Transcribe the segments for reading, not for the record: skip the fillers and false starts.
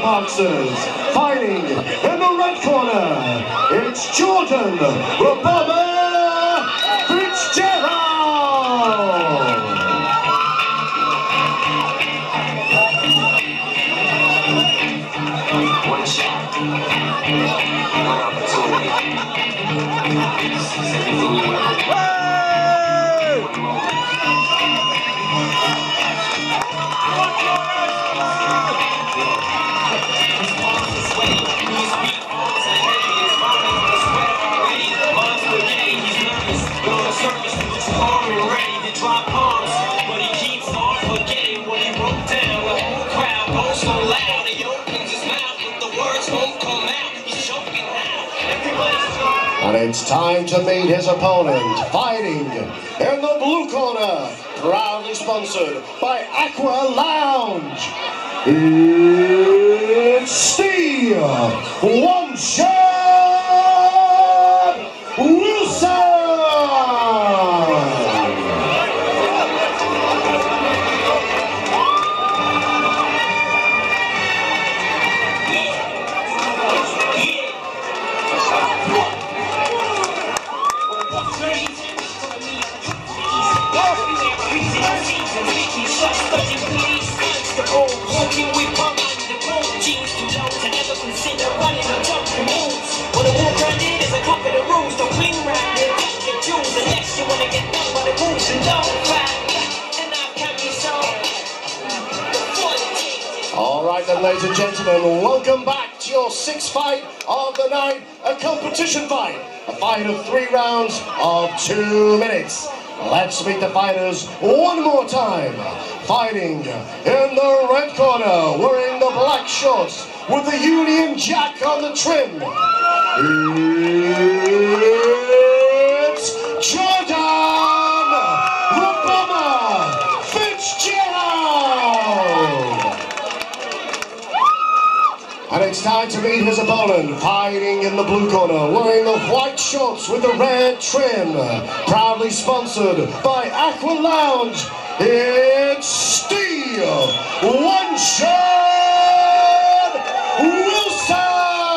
boxers. Fighting in the red corner, it's Jordan Robert Fitzgerald. One shot, one opportunity. This is everything you ever want. One moment. And it's time to meet his opponent, fighting in the blue corner, proudly sponsored by Aqua Lounge. It's Steve One Shot Wilson. All right then, ladies and gentlemen, welcome back to your sixth fight of the night, a competition fight. A fight of 3 rounds of 2 minutes. Let's meet the fighters one more time. Fighting in the red corner, wearing the black shorts with the Union Jack on the trim. It's Jordan Robert Fitzgerald. And it's time to meet his opponent, fighting in the blue corner, wearing the white shorts with the red trim, proudly sponsored by Aqua Lounge. It's Steve One Shot Wilson.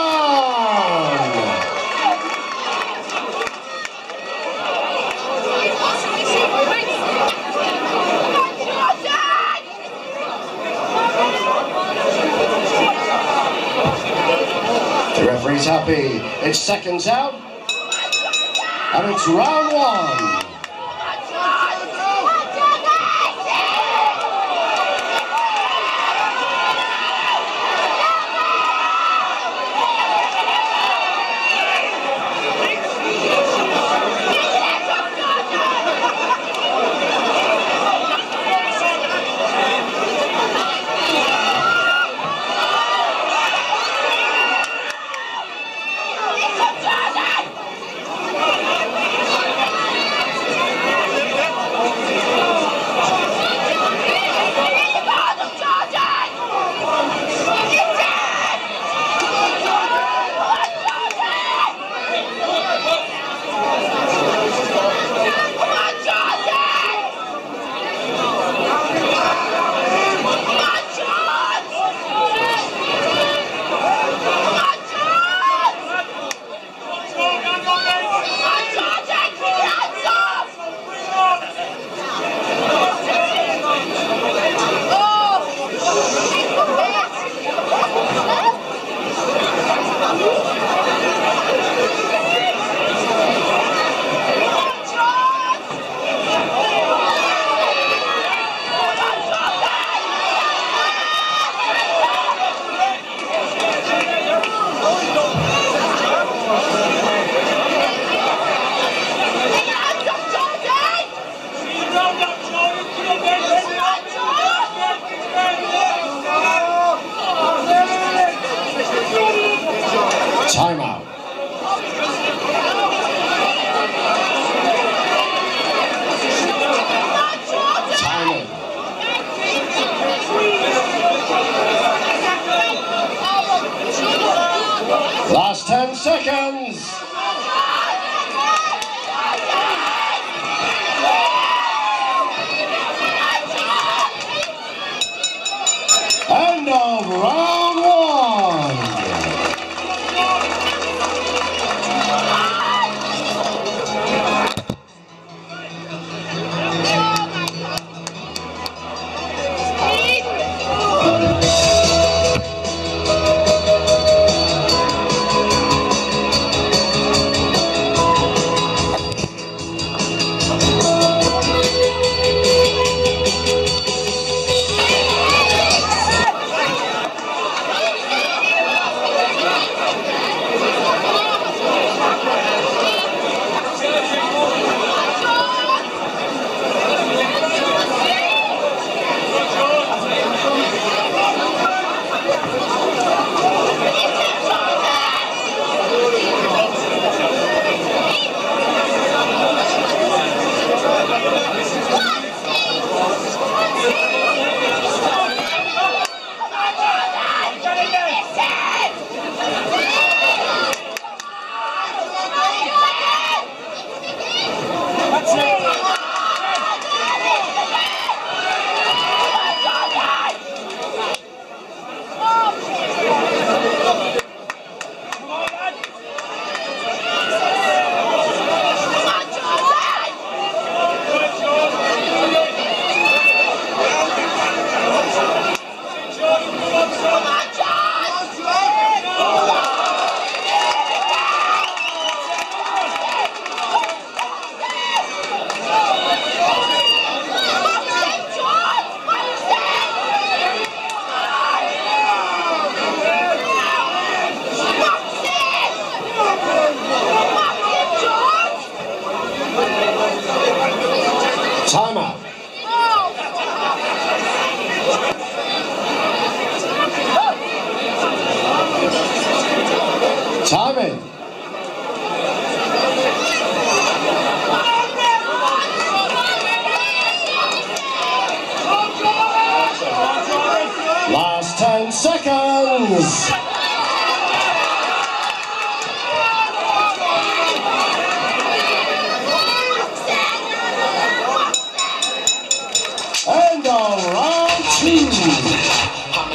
The referee's happy. It's seconds out, and it's round 1. Timeout. Timeout. Last 10 seconds. End of round 1.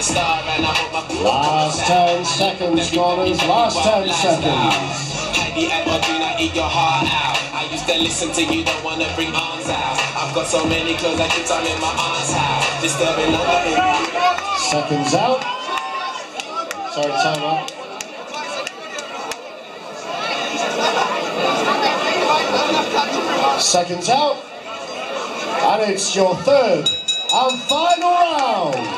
star and I hope my Last 10 seconds, corners. Last 10 seconds. Heidi and Audrina, eat your heart out. I used to listen to you, don't wanna bring arms out. I've got so many clothes I keep time in my aunt's house. Disturbing other people. Seconds out. Sorry, time out. Seconds out. And it's your third and final round.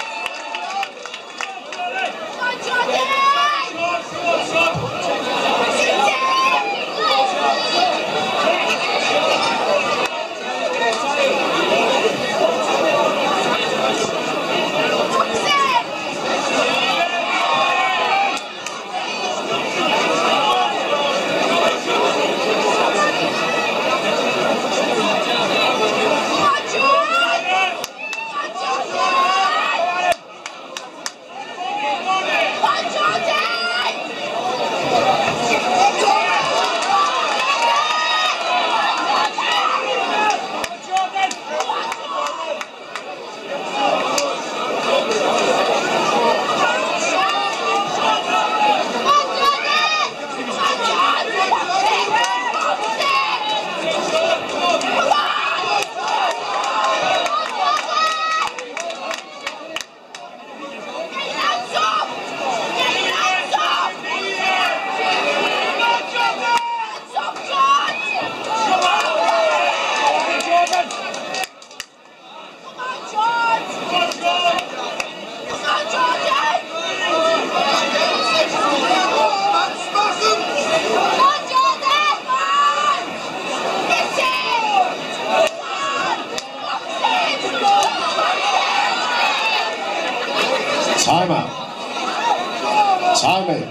Time out. Time in.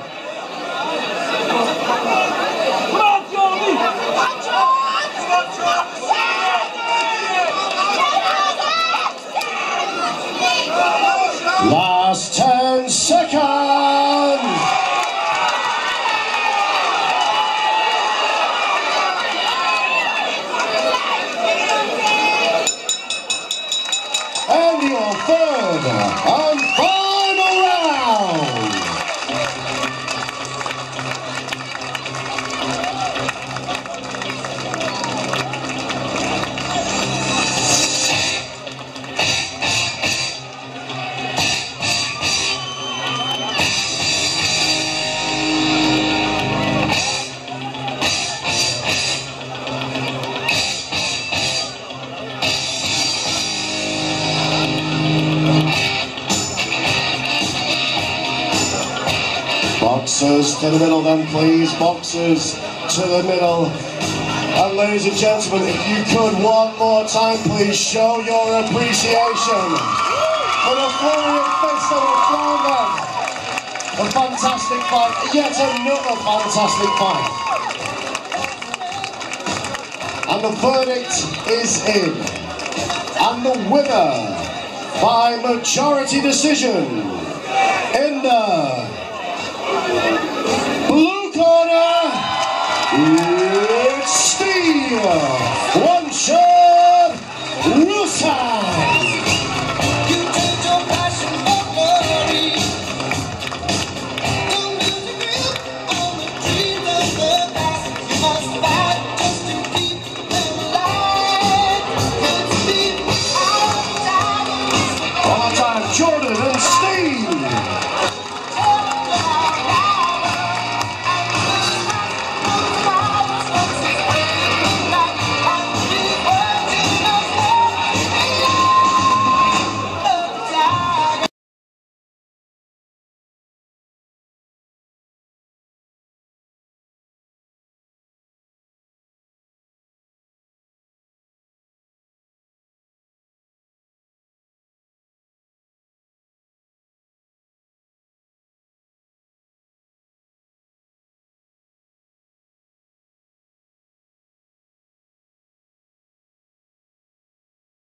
Last 10 seconds. And your third and final round. Boxers to the middle then, please. Boxers to the middle. And ladies and gentlemen, if you could one more time, please show your appreciation for the flurry of fists that have thrown them. A fantastic fight, yet another fantastic fight. And the verdict is in. And the winner by majority decision